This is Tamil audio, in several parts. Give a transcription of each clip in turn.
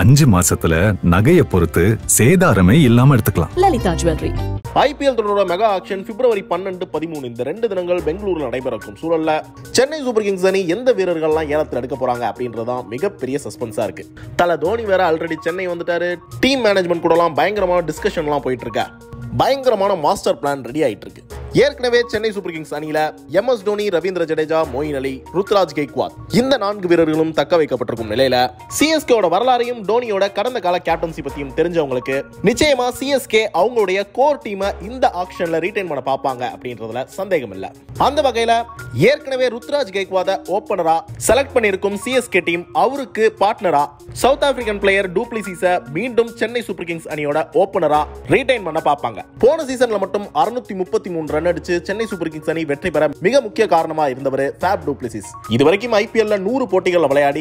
5 மாசத்துல நகையை பொறுத்து சேதாரமே இல்லாம எடுத்துக்கலாம். லலிதா ஜுவல்லரி. ஐபிஎல் தொடரோட மெகா ஆக்ஷன் பிப்ரவரி 12, 13 இந்த 2 தினங்கள் பெங்களூரில் நடைபெறக்கும் சூழல்ல சென்னை சூப்பர் கிங்ஸ் அணி எந்த வீரர்கள்லாம் ஏலத்தில் எடுக்க போறாங்க அப்படின்றதான் மிகப்பெரிய சஸ்பென்ஸா இருக்கு. தல தோனி வேற ஆல்ரெடி சென்னை வந்துட்டாரு. டீம் மேனேஜ்மெண்ட் கூடலாம் பயங்கரமான டிஸ்கஷன்லாம் போயிட்டு இருக்கா. பயங்கரமான மாஸ்டர் பிளான் ரெடி ஆயிட்டு இருக்கு. ஏற்கனவே சென்னை சூப்பர் கிங்ஸ் அணியில MS தோனி, ரவீந்திர ஜடேஜா, மொயின் அலி, ருத்ராஜ் கெய்க்வாட் இந்த 4 வீரர்களும் தக்க வைக்கப்பட்டிருக்கும் நிலையில சிஎஸ்கேவோட வரலாறையும் தோனியோட கடந்த கால கேப்டன்சி பத்தியும் தெரிஞ்சவங்களுக்கு நிச்சயமா சிஎஸ்கே அவங்களுடைய கோர் டீமை இந்த ஆக்ஷன்ல ரீடைன் பண்ண பார்ப்பாங்க அப்படின்றதுல சந்தேகம் இல்ல. அந்த வகையில ஏற்கனவே ருத்ராஜ் கெய்க்வாட ஓபனரா செலக்ட் பண்ணிருக்கும் சிஎஸ்கே டீம் அவருக்கு பார்ட்னரா சவுத் ஆப்பிரிக்கன் பிளேயர் டூப்ளிசிஸ மீண்டும் சென்னை சூப்பர் கிங்ஸ் அணியோட ஓபனரா ரீடைன் பண்ண பார்ப்பாங்க. போன சீசன்ல மட்டும் 633 ரன் அடிச்சு சென்னை சூப்பர் கிங்ஸ் அணி வெற்றி பெற மிக முக்கிய காரணமா இருந்தவர் ஃபேப் டூப்ளிசிஸ். இதுவரைக்கும் ஐபிஎல்ல 100 போட்டிகள் விளையாடி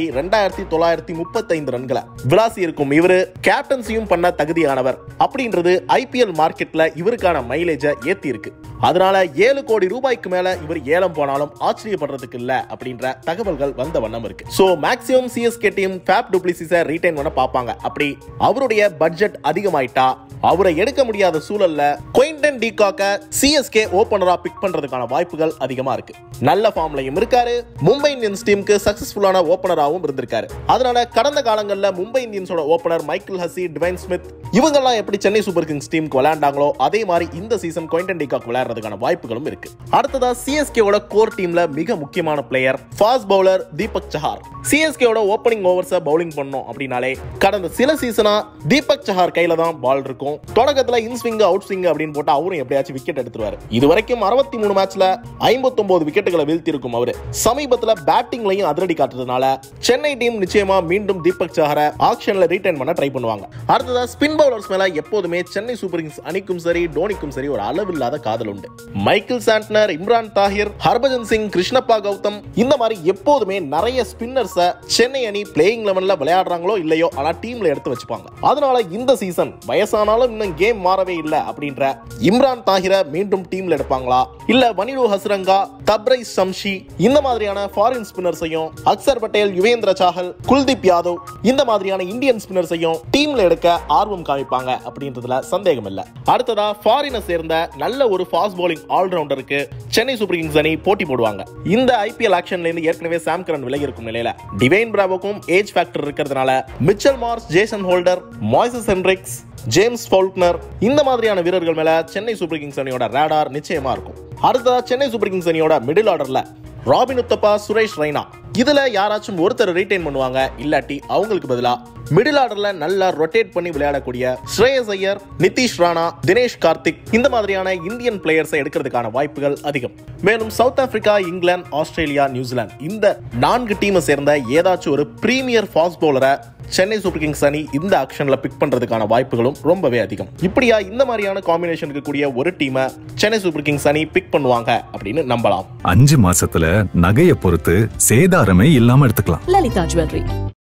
2935 ரன்களை விளாசி இருக்கும் இவரு கேப்டன்சியும் பண்ண தகுதியானவர் அப்படின்றது ஐபிஎல் மார்க்கெட்ல இவருக்கான மைலேஜ ஏத்தி இருக்கு. அதனால 7 கோடி ரூபாய்க்கு மேல இவர் ஏலம் போனாலும் ஆச்சரியப்படுறதுக்கு இல்ல அப்படின்ற தகவல்கள் வந்த வண்ணம் இருக்கு. So maximum CSK team Faf டூப்ளிசிஸை ரீடைன் பண்ண பார்ப்பாங்க. அப்படி அவருடைய பட்ஜெட் அதிகமாயிட்டா அவரை எடுக்க முடியாத சூழல்ல குயின்டன் டி காக்க சிஎஸ்கே ஓபனரா பிக் பண்றதுக்கான வாய்ப்புகள் அதிகமா இருக்கு. நல்ல ஃபார்ம்லயும் இருக்காரு. மும்பை இந்தியன்ஸ் டீமுக்கு சக்சஸ்ஃபுல்லான ஓபனராகவும் இருந்திருக்காரு. அதனால கடந்த காலங்கள்ல மும்பை இந்தியன்ஸோட opener Michael Hussey, Dwayne Smith இவங்கெல்லாம் எப்படி சென்னை சூப்பர் கிங்ஸ் டீமுக்கு விளையாண்டாங்களோ அதே மாதிரி இந்த சீசன் குயின்டன் டி காக் விளையாடுறதுக்கான வாய்ப்புகளும் இருக்கு. அடுத்ததா சிஎஸ்கேவோட கோர் டீம்ல மிக முக்கியமான player fast bowler Deepak Chahar. சிஎஸ்கேவோட ஓபனிங் ஓவர்ஸை பவுலிங் பண்ணோம் அப்படின்னாலே கடந்த சில சீசனா தீபக் சஹார் கையில தான் பால் இருக்கும். தொடக்கத்துல இன் ஸ்விங் அவுட் ஸ்விங் அப்படின்னு போட்டு அவரும் எப்படியாச்சும் விக்கெட் எடுத்துருவாரு. இதுவரைக்கும் 63 மேட்ச்ல 59 விக்கெட்டுகளை வீழ்த்தி இருக்கும் அவரு. சமீபத்துல பேட்டிங்லையும் அதிரடி காட்டுறதுனால சென்னை டீம் நிச்சயமா மீண்டும் தீபக் சஹாரை ஆக்ஷன்ல ரீடைன் பண்ண ட்ரை பண்ணுவாங்க. அடுத்ததா ஸ்பின் பவுலர்ஸ் மேல எப்போதுமே சென்னை சூப்பர் கிங்ஸ் அணிக்கும் சரி தோனிக்கும் சரி ஒரு அளவில்லாத காதல் உண்டு. மைக்கேல் சாண்ட்னர், இம்ரான் தாஹிர், ஹர்பஜன் சிங், கிருஷ்ணப்பா கௌதம் இந்த மாதிரி எப்போதுமே நிறைய ஸ்பின்னர்ஸ சென்னை அணி பிளேயிங் லெவன்ல விளையாடுறாங்களோ இல்லையோ ஆனா டீம்ல எடுத்து வச்சுப்பாங்க. அதனால இந்த சீசன் வயசானாலும் இன்னும் கேம் மாறவே இல்ல அப்படின்ற இம்ரான் தாஹிரை மீண்டும் டீம்ல எடுப்பாங்களா இல்ல வனிரு ஹஸ்ரங்கா, தப்ரைஸ் ஷம்ஷி இந்த மாதிரியான ஃபாரின் ஸ்பின்னர்ஸையும் அக்சர் பட்டேல், யுவேந்திர சாஹல், குல்தீப் யாதவ் இந்த மாதிரியான இந்தியன் ஸ்பின்னர்ஸையும் டீம்ல எடுக்க ஆர்வம் காமிப்பாங்க அப்படின்றதுல சந்தேகம் இல்ல. அடுத்ததா ஃபாரினை சேர்ந்த நல்ல ஒரு ஃபாஸ்ட் பவுலிங் ஆல்ரவுண்டருக்கு சென்னை சூப்பர் கிங்ஸ் அணி போட்டி போடுவாங்க. இந்த ஐபிஎல் ஆக்ஷன்ல இருந்து ஏற்கனவே சாம் கரன் விலகி இருக்கும் நிலையில டிவைன் பிராவோக்கும் ஏஜ் ஃபேக்டர் இருக்கிறதுனால Mitchell Marsh, Jason Holder, Moises Henriques, James Faulkner இந்த மாதிரியான வீரர்கள் மேல சென்னை சூப்பர் கிங்ஸ் அணியோட ரேடார் நிச்சயமா இருக்கும். அடுத்ததா சென்னை சூப்பர் கிங்ஸ் அணியோட மிடில் ஆர்டர்ல ராபின் உத்தப்பா, சுரேஷ் ரெய்னா இதுல யாராச்சும் ஒருத்தர் ரீடைன் பண்ணுவாங்க. இல்லாட்டி அவங்களுக்கு பதிலா மிடில் ஆர்டர்ல நல்லா ரொட்டேட் பண்ணி விளையாடக்கூடிய ஸ்ரேயஸ் ஐயர், நிதிஷ் ராணா, தினேஷ் கார்த்திக் இந்த மாதிரியான இந்தியன் பிளேயர்ஸை எடுக்கிறதுக்கான வாய்ப்புகள் அதிகம். மேலும் சவுத் ஆப்பிரிக்கா, இங்கிலாந்து, ஆஸ்திரேலியா, நியூசிலாந்து இந்த 4 டீமை சேர்ந்த ஏதாச்சும் ஒரு பிரீமியர் ஃபாஸ்ட் பவுலரை சென்னை சூப்பர் கிங்ஸ் அணி இந்த ஆக்ஷன்ல பிக் பண்றதுக்கான வாய்ப்புகளும் ரொம்பவே அதிகம். இப்படியா இந்த மாதிரியான காம்பினேஷனுக்கு கூடிய ஒரு டீமை சென்னை சூப்பர் கிங்ஸ் அணி பிக் பண்ணுவாங்க அப்படின்னு நம்பலாம். 5 மாசத்துல நகையை பொறுத்து சேதாரமே இல்லாம எடுத்துக்கலாம். லலிதா ஜுவல்லரி.